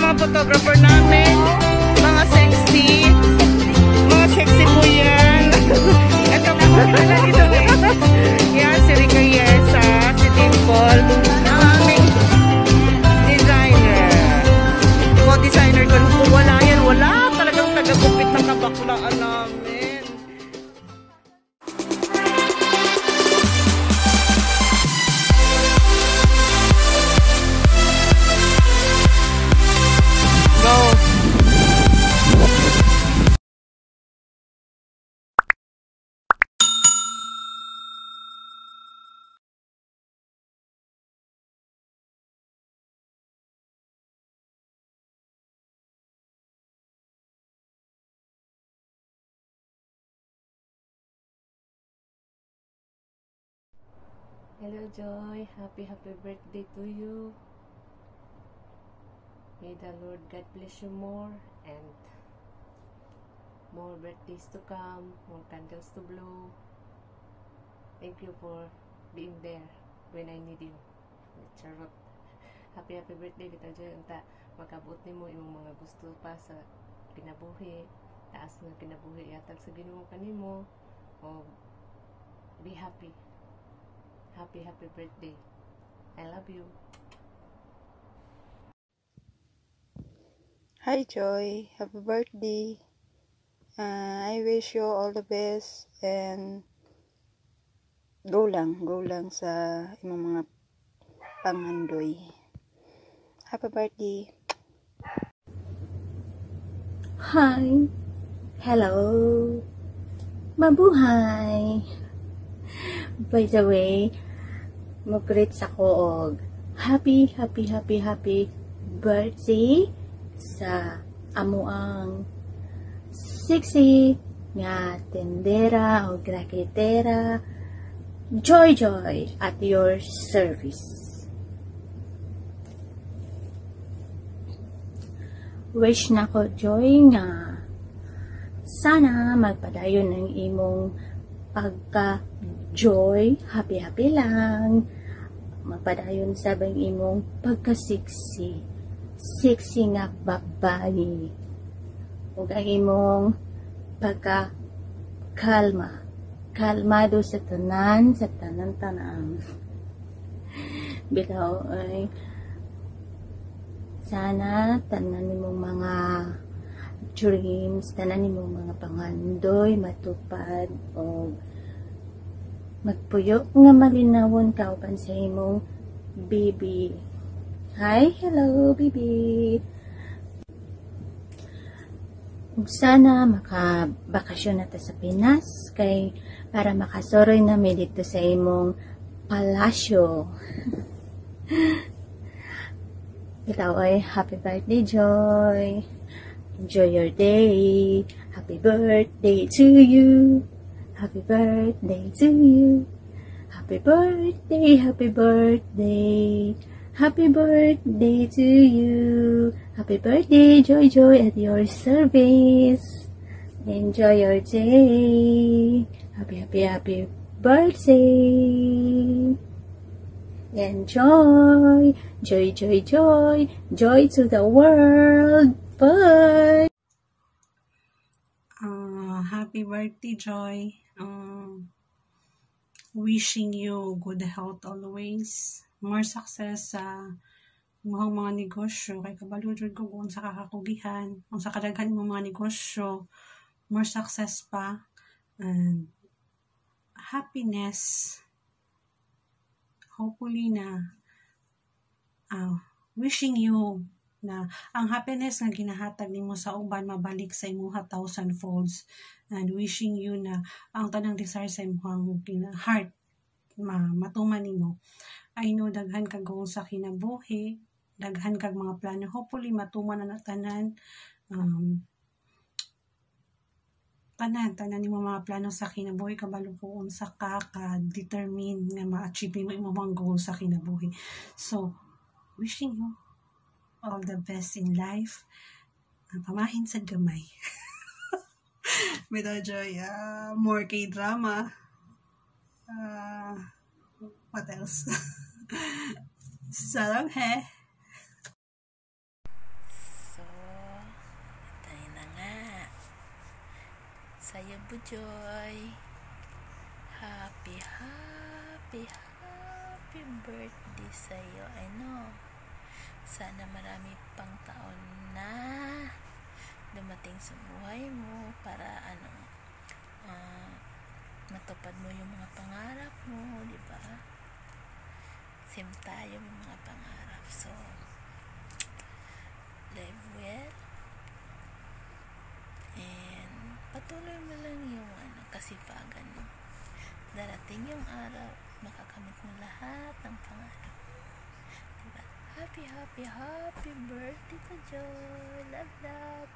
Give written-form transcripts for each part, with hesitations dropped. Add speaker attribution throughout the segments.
Speaker 1: mga photographer namin. Mga sexy. Mga sexy po yan. Ito po, kilala dito eh. Yan, si Rica Yesa, si Dimple, ang aming designer. Co-designer ko. Kung wala yan, wala talagang taga-gupit ng kabaklaan namin.
Speaker 2: Hello Joy, happy birthday to you. May the Lord God bless you more and more birthdays to come, more candles to blow. Thank you for being there when I need you. Charot. Happy birthday kita Joy. Unta makabot nimo imong mga gusto pa sa kinabuhi. Taas na kinabuhi yatag sa Ginoo kanimo. O be happy. Happy birthday. I love you.
Speaker 3: Hi Joy, happy birthday. I wish you all the best and go lang sa imong mga pangandoy. Happy birthday.
Speaker 4: Hi. Hello. Mabuhay. By the way, mag-greet sa ko og happy birthday sa amuang sexy nga tendera o grakitera Joy at your service. Wish na ko Joy nga sana magpadayon ng imong pagka-joy, happy lang. Magpadayon sa bang imong pagka-sexy. Sexy nga babae. Ug ang imong pagka-kalma. Kalmado sa tanan, Bitaw ay sana tanan nimong mga dreams, tanan nimong mga pangandoy matupad o magpuyo nga malinawon kauban sa imong baby. Hi, hello baby. Ug sana makabakasyon na ta sa Pinas kay para makasoroy na mi dito sa imong palasyo. Itaw ay happy birthday Joy. Enjoy your day. Happy birthday to you. Happy birthday to you. Happy birthday, happy birthday. Happy birthday to you. Happy birthday, Joy at your service. Enjoy your day. Happy birthday. Enjoy. Joy to the world. Bye.
Speaker 5: Happy birthday, Joy. Wishing you good health always. More success sa mga negosyo. Kay kabalo jud ko kung sa kakakugihan, kung sa kadaghan mo mga negosyo. More success pa. And happiness. Hopefully na wishing you na ang happiness nga ginahatag nimo sa uban mabalik sa imuha 1,000 folds, and wishing you na ang tanang desire sa imong heart matuman nimo. I know daghan kag sa kinabuhi, daghan kag mga plano, hopefully matuman na tanan. Tanan nimo mga plano sa kinabuhi, kabalo ko unsa ka determine nga ma-achieve mo imong mga goals sa kinabuhi. So wishing you all the best in life. Pamahin sa gamay. Bitaw Joy, more K-drama. What else? Sarang he.
Speaker 6: sa'yo, Bujoy. Happy birthday sa'yo. I know. Sana marami pang taon na dumating sa buhay mo para matupad mo yung mga pangarap mo, di ba? Same tayo may mga pangarap. So, live well. And patuloy mo lang yung kasipagan mo. Darating yung araw, makakamit mo lahat ng pangarap. Diba? Happy birthday to Joy. Love.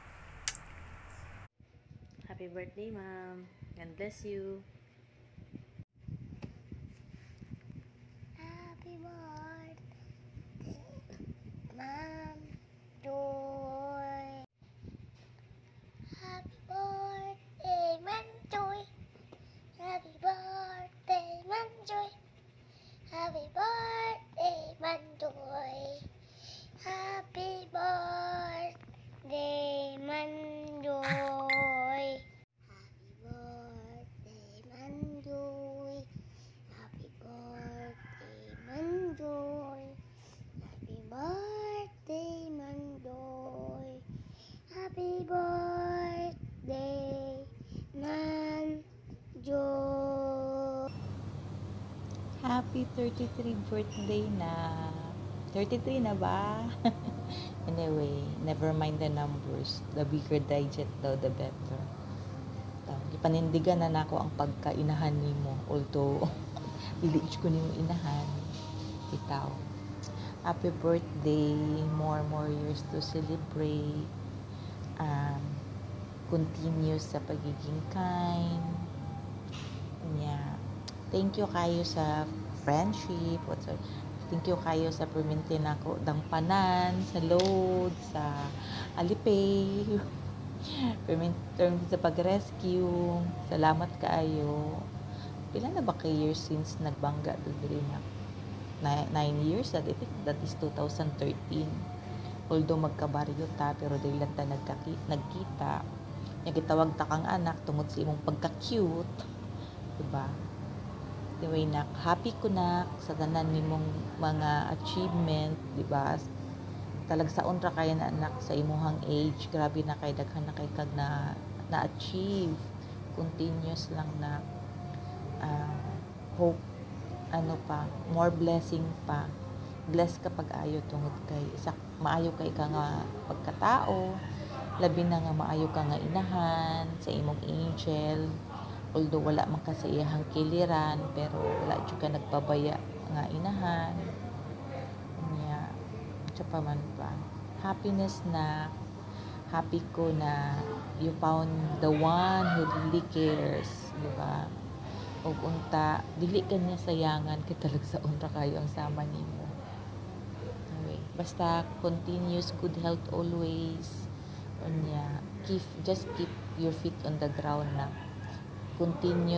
Speaker 2: Happy birthday, Ma'am. God bless you.
Speaker 7: Happy birthday, Ma'am Joy. Happy birthday, Ma'am Joy. Happy birthday, Ma'am Joy. Happy birthday, Ma'am Joy. Happy birthday, Ma'am Joy. Happy birthday, Ma'am Joy. Happy birthday, Ma'am Joy. Happy birthday, Ma'am Joy.
Speaker 8: Happy 33 birthday na. 33 na ba? Anyway, never mind the numbers. The bigger digit daw, the better. Ipanindigan na nako ang pagkainahan nimo. Although, diliit ko nimo inahan. Ikaw. Happy birthday. More years to celebrate. Continue sa pagiging kind. Yeah. Thank you kayo sa friendship. Thank you kayo sa perminti nako dangpanan, sa load, sa alipay. Perminti sa pag-rescue. Salamat kaayo. Pila na ba kay years since nagbangga diri na? 9 years, that is 2013. Although magkabaryo ta, pero dahil lang ta nagkita, gitawag ta kang anak tungod sa imong pagka-cute. Diba? Anyway, happy ko na sa tanan nimong mga achievement, diba? Talagsaon ra kay na anak sa imuhang age. Grabe na kay daghan na kay kag na-achieve. Continuous lang na hope, more blessing pa. Bless ka pag-ayo tungod kay maayo kay ka nga pagkatao. Labi na nga maayo ka nga inahan sa imong angel. Although wala man ka sa iyang kiliran, pero wala jud ka nagpabaya nga inahan. Yeah. Tsaka man pa. Happiness na. Happy ko na you found the one who really cares. Diba? O unta, dili ka niya sayangan kay talag sa unta kayo ang sama nimo. Okay. Basta continuous good health always. Unya, just keep your feet on the ground na. Continue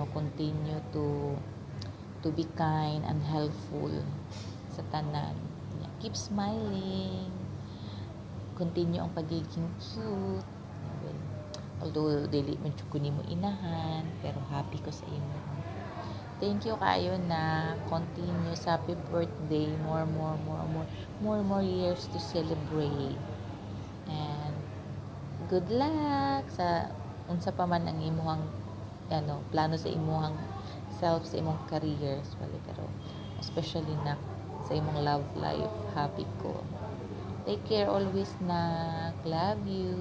Speaker 8: to be kind and helpful sa tanan. Keep smiling. Continue ang pagiging cute. Although dili man jud ko nimo inahan, pero happy ko sa imo. Thank you kayo na continuous happy birthday, more years to celebrate. And good luck sa unsa pa man ang imong plano sa imong self, sa imong career, pero especially na sa imong love life. Happy ko. Take care always na. Love you.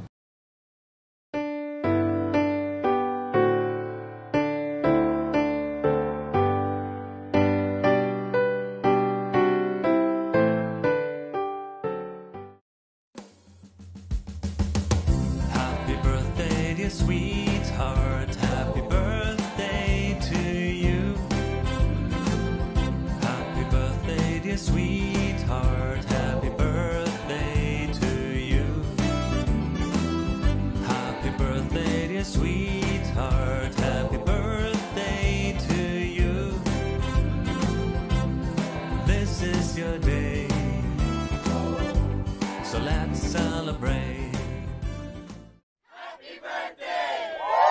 Speaker 9: Happy birthday, dear sweetheart. Happy birthday to you. Happy birthday, dear sweetheart. Happy birthday to you. Happy birthday, dear sweetheart. Happy birthday to you. This is your day, so let's celebrate.
Speaker 7: Happy birthday!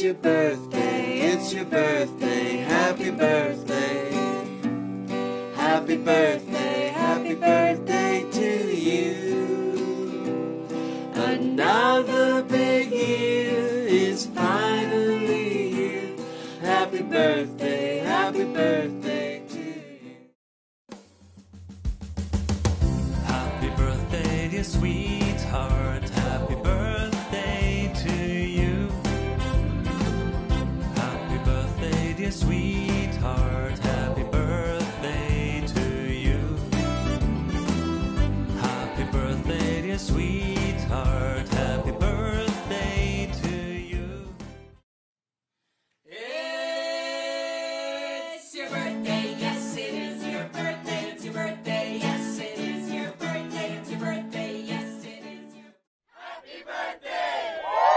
Speaker 9: your birthday, it's your birthday, happy birthday. Happy birthday, happy birthday to you. Another big year is finally here. Happy birthday to you. Happy birthday, dear sweetheart. Happy birthday to you. Happy birthday, dear sweetheart. Happy birthday to you. Happy birthday, dear sweetheart. Happy birthday to you. It's your birthday, yes it is your birthday. It's your birthday, yes it is your birthday. It's your birthday, yes it is your happy birthday.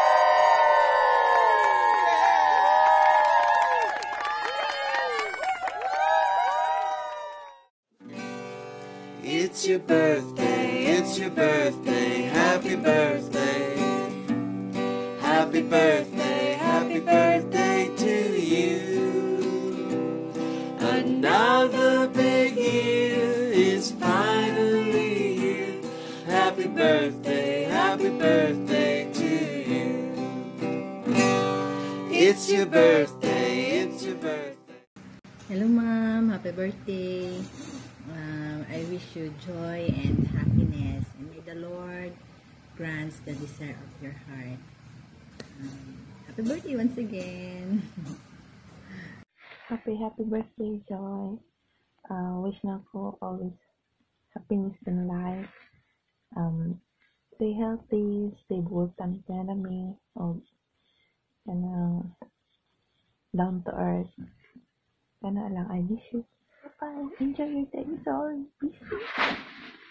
Speaker 9: It's your birthday, it's your birthday, happy birthday. Happy birthday to you. Another big year is finally here. Happy birthday to you. It's your birthday, it's your birthday.
Speaker 10: Hello ma'am, happy birthday. I wish you joy and happiness, and may the Lord grants the desire of your heart. Happy birthday once again.
Speaker 11: Happy birthday, Joy. Wish na ko always happiness in life. Stay healthy, stay good ang economy, and down to earth. Kana lang, I wish you. Bye. Enjoy your day. It's all busy.